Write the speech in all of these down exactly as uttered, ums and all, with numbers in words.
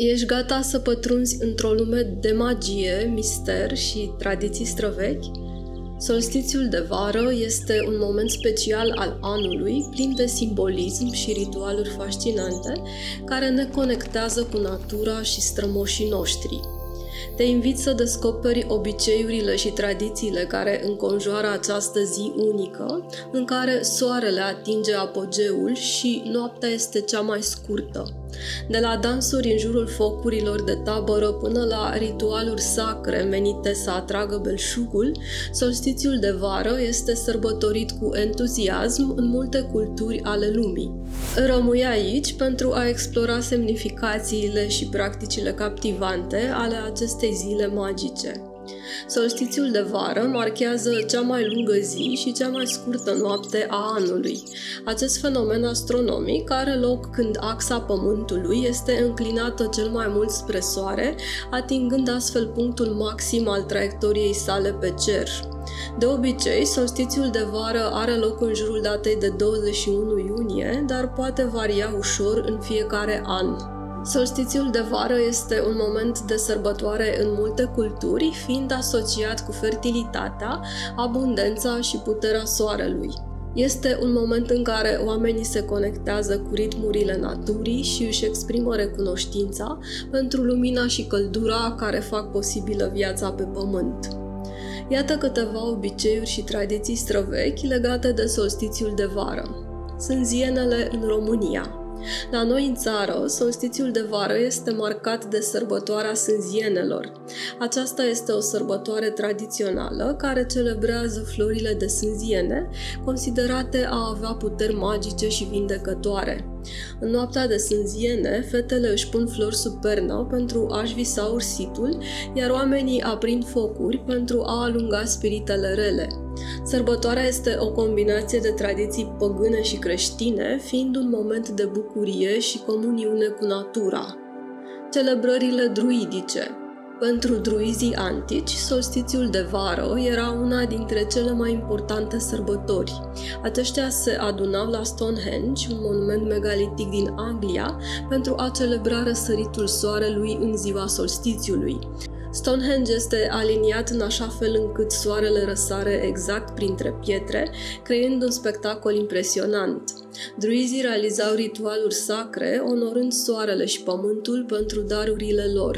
Ești gata să pătrunzi într-o lume de magie, mister și tradiții străvechi? Solstițiul de vară este un moment special al anului, plin de simbolism și ritualuri fascinante, care ne conectează cu natura și strămoșii noștri. Te invit să descoperi obiceiurile și tradițiile care înconjoară această zi unică, în care soarele atinge apogeul și noaptea este cea mai scurtă. De la dansuri în jurul focurilor de tabără până la ritualuri sacre menite să atragă belșugul, solstițiul de vară este sărbătorit cu entuziasm în multe culturi ale lumii. Rămâi aici pentru a explora semnificațiile și practicile captivante ale acestei zile magice. Solstițiul de vară marchează cea mai lungă zi și cea mai scurtă noapte a anului. Acest fenomen astronomic are loc când axa Pământului este înclinată cel mai mult spre Soare, atingând astfel punctul maxim al traiectoriei sale pe cer. De obicei, solstițiul de vară are loc în jurul datei de douăzeci și unu iunie, dar poate varia ușor în fiecare an. Solstițiul de vară este un moment de sărbătoare în multe culturi, fiind asociat cu fertilitatea, abundența și puterea soarelui. Este un moment în care oamenii se conectează cu ritmurile naturii și își exprimă recunoștința pentru lumina și căldura care fac posibilă viața pe pământ. Iată câteva obiceiuri și tradiții străvechi legate de solstițiul de vară. Sânzienele în România. La noi în țară, solstițiul de vară este marcat de sărbătoarea sânzienelor. Aceasta este o sărbătoare tradițională care celebrează florile de sânziene, considerate a avea puteri magice și vindecătoare. În noaptea de sânziene, fetele își pun flori sub pernă pentru a-și visa ursitul, iar oamenii aprind focuri pentru a alunga spiritele rele. Sărbătoarea este o combinație de tradiții păgâne și creștine, fiind un moment de bucurie și comuniune cu natura. Celebrările druidice. Pentru druizii antici, solstițiul de vară era una dintre cele mai importante sărbători. Aceștia se adunau la Stonehenge, un monument megalitic din Anglia, pentru a celebra răsăritul soarelui în ziua solstițiului. Stonehenge este aliniat în așa fel încât soarele răsare exact printre pietre, creând un spectacol impresionant. Druizii realizau ritualuri sacre, onorând soarele și pământul pentru darurile lor.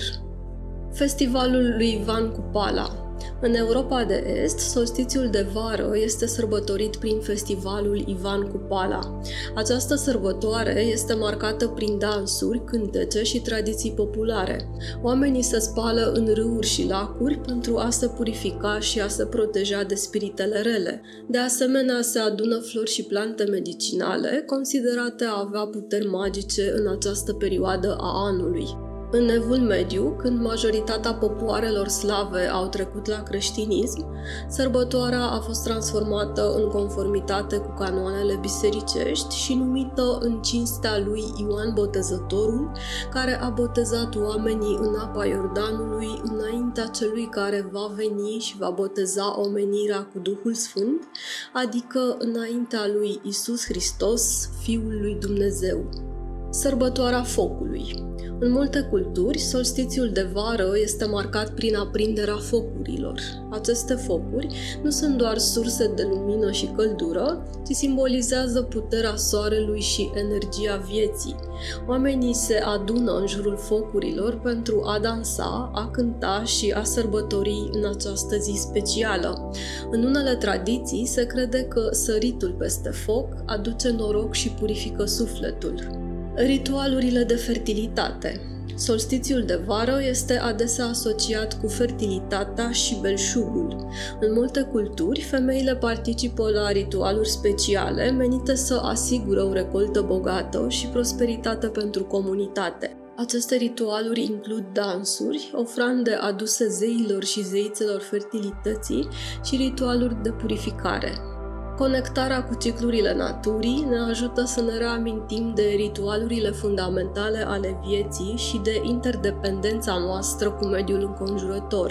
Festivalul lui Ivan Cupala. În Europa de Est, solstițiul de vară este sărbătorit prin festivalul Ivan Cupala. Această sărbătoare este marcată prin dansuri, cântece și tradiții populare. Oamenii se spală în râuri și lacuri pentru a se purifica și a se proteja de spiritele rele. De asemenea, se adună flori și plante medicinale, considerate a avea puteri magice în această perioadă a anului. În Evul Mediu, când majoritatea popoarelor slave au trecut la creștinism, sărbătoarea a fost transformată în conformitate cu canoanele bisericești și numită în cinstea lui Ioan Botezătorul, care a botezat oamenii în apa Iordanului înaintea celui care va veni și va boteza omenirea cu Duhul Sfânt, adică înaintea lui Iisus Hristos, Fiul lui Dumnezeu. Sărbătoarea focului. În multe culturi, solstițiul de vară este marcat prin aprinderea focurilor. Aceste focuri nu sunt doar surse de lumină și căldură, ci simbolizează puterea soarelui și energia vieții. Oamenii se adună în jurul focurilor pentru a dansa, a cânta și a sărbători în această zi specială. În unele tradiții se crede că săritul peste foc aduce noroc și purifică sufletul. Ritualurile de fertilitate. Solstițiul de vară este adesea asociat cu fertilitatea și belșugul. În multe culturi, femeile participă la ritualuri speciale menite să asigură o recoltă bogată și prosperitate pentru comunitate. Aceste ritualuri includ dansuri, ofrande aduse zeilor și zeițelor fertilității și ritualuri de purificare. Conectarea cu ciclurile naturii ne ajută să ne reamintim de ritualurile fundamentale ale vieții și de interdependența noastră cu mediul înconjurător.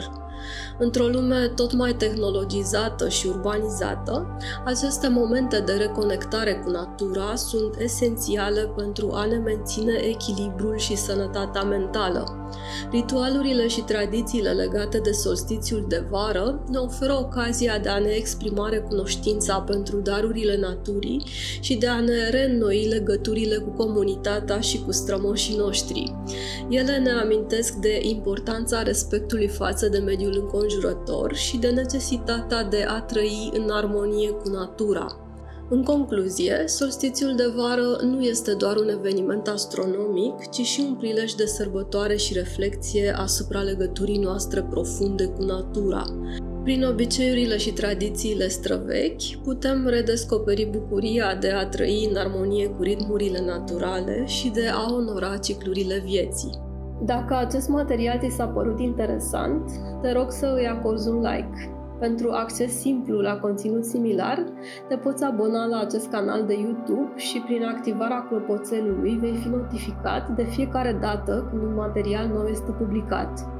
Într-o lume tot mai tehnologizată și urbanizată, aceste momente de reconectare cu natura sunt esențiale pentru a ne menține echilibrul și sănătatea mentală. Ritualurile și tradițiile legate de solstițiul de vară ne oferă ocazia de a ne exprima recunoștința pentru darurile naturii și de a ne reînnoi legăturile cu comunitatea și cu strămoșii noștri. Ele ne amintesc de importanța respectului față de mediul înconjurător și de necesitatea de a trăi în armonie cu natura. În concluzie, solstițiul de vară nu este doar un eveniment astronomic, ci și un prilej de sărbătoare și reflexie asupra legăturii noastre profunde cu natura. Prin obiceiurile și tradițiile străvechi, putem redescoperi bucuria de a trăi în armonie cu ritmurile naturale și de a onora ciclurile vieții. Dacă acest material ți s-a părut interesant, te rog să îi acorzi un like. Pentru acces simplu la conținut similar, te poți abona la acest canal de YouTube și prin activarea clopoțelului vei fi notificat de fiecare dată când un material nou este publicat.